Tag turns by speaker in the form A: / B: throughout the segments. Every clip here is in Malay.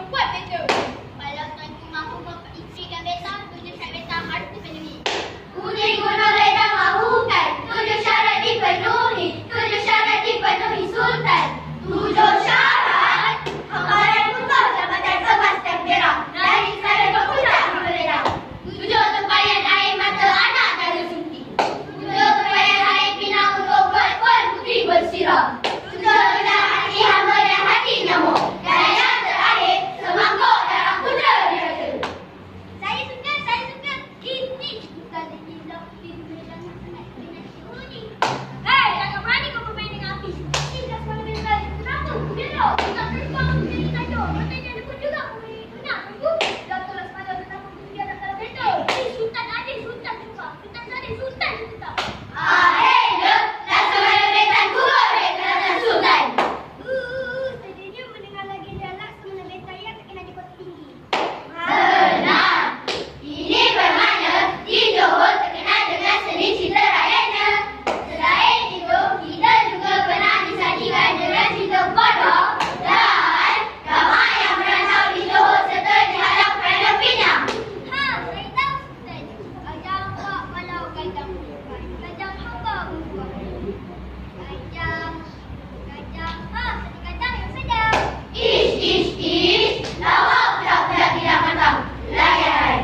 A: buat beta. Kalau tuanku mahu mengistrikan beta, 7 syarat beta harus dipenuhi.
B: Puteri Gunung Ledang mahukan 7 syarat dipenuhi. 7 syarat dipenuhi Sultan. 7 syarat. Hamparan putar jabatan emas dan perak dari Istana Keputusan Gunung Ledang. 7 tempayan air mata anak dan suntik. 7 tempayan air pinang untuk buat-buat puteri bersiram. 7 belah hati hamba dan hati nyamuk. Dan yang terakhir, semangkuk darah putera diraja.
A: Saya suka. Ini bukan gila. Pintu dan sangat dengan bunyi. Hei, jangan berani kau bermain dengan api. Ini dah semalam beta. Kenapa? Belok. Tak terbang menjadi kacau. Matanya ada pun juga boleh kena. Tunggu. Dah tolak semalam kenapa dia nak kalah beta. Sultan Adil, Sultan juga. Sultan Adil, Sultan juga.
B: Dah semalam beta kurang kerana Sultan.
A: Sedihnya mendengar lagi jalak semula beta yang terkena di kota tinggi.
B: Benar. Ini bermakna di Johor terkenal dengan seni cerita rakyatnya. Selain itu, kita juga pernah disajikan dengan cerita kodok dan ramai yang merantau di Johor serta diharap kerana Pinang.
A: Saya tahu Sultan. Gajah hak walau gajah bukan. Gajah hamba bukan. Gajah. Gajah yang sedap.
B: Ish. Lawak budak-budak tidak matang. Layan.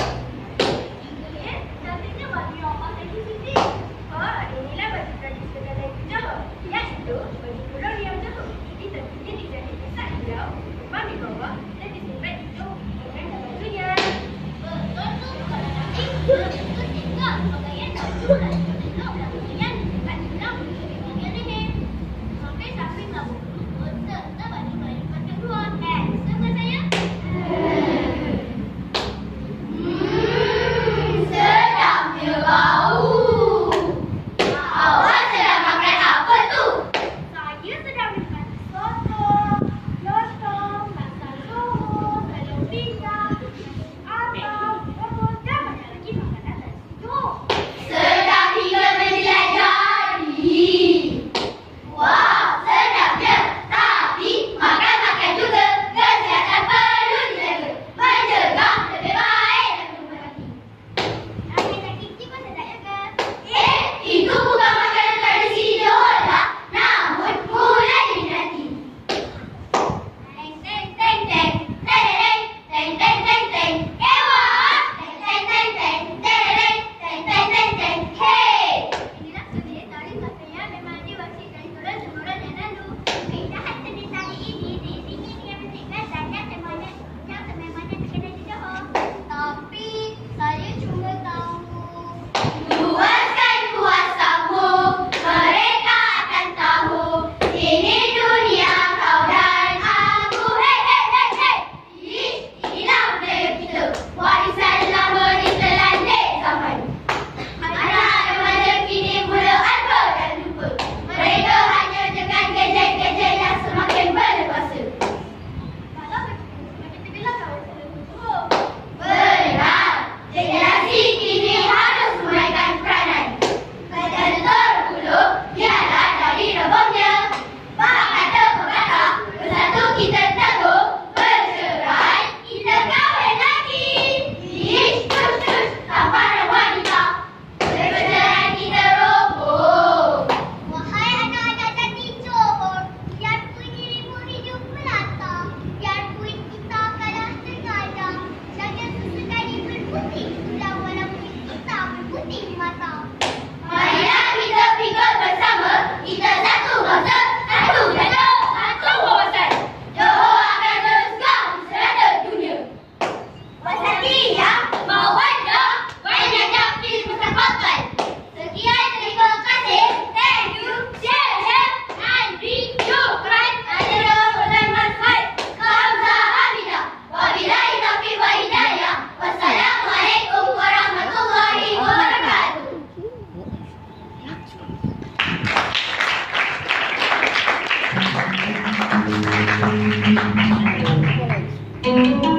A: Cantiknya baju yang pakai di sini. Inilah baju tradisional dari Johor. Yang itu baju kurung yang Johor. Ini tentunya dijadi kesan hijau, rumah di bawah dan disimpan di Johor. Dengan bajunya. Betul tu. Kalau nanti itu tinggal pakaian baju dan elok pakaian dekat hilang di bahagian leher. Sampai melambung perut serta baju-baju pakai luar. Sama saya?
B: Sedapnya bau. Awak sedang makan apa tu?
A: Saya sedang makan soto, lontong, masak Johor, telur pizza, abang, rebus dan banyak lagi makanan dari Johor.
B: Sedap hingga menjelajari. Wah, sedapnya. Tapi makan-makan juga. Kesihatan perlu dijaga. Mencegah lebih baik dan berhati.
A: Ayam kicik pun sedap juga.
B: Itu bukan makanan tradisi di Johor lah. Namun mulai diminati.
A: Teng.
B: Teng teng teng teng teng teng teng. Ewa. Teng teng teng teng teng teng teng teng teng. Hey.
A: Inilah seni tari satria memang diwariskan dari turun-temurun yang lalu. Keindahan seni tari ini diiringi dengan musik gadan yang sememangnya terkenal di Johor. Tapi saya cuma tahu
B: Luaskan kuasamu, mereka akan tahu. Ini dunia kau dan aku. Hey. Inilah budaya kita. Warisan lama ditelanjik zaman. Anak remaja kini mula alpa dan lupa. Mereka hanya dengan gadget-gadget yang semakin berkuasa.
A: kalau semakin tergelar kawasan Johor.
B: Benar. Generasi kini harus menaikkan peranan. Kerja terhulu biarlah dari rebahnya. Pak kata pepatah, bersatu kita teguh, bercerai kita kahwin lagi. Cus, tamparan wanita, perceraian kita roboh.
A: Wahai anak-anak cantik Johor, biarpun dirimu hidup melata, biarpun kita kalah terkadang, jangan sesekali berputih tulang walaupun kita berputih di mata.
B: Marilah kita pikul bersama, kita satu bangsa, satu jasa, satu wawasan. Johor akan teruskan di serata dunia. Wasatria, mawaddah, banyak fil mustaqbal. Sekian, terima kasih. Thank you. Share. Andri, syukran. Adalah Sultan Masfad. Kamsahamnida. Wabillahi taufiq wal hidayah. Wassalamualaikum warahmatullahi wabarakatuh.
C: Thank you.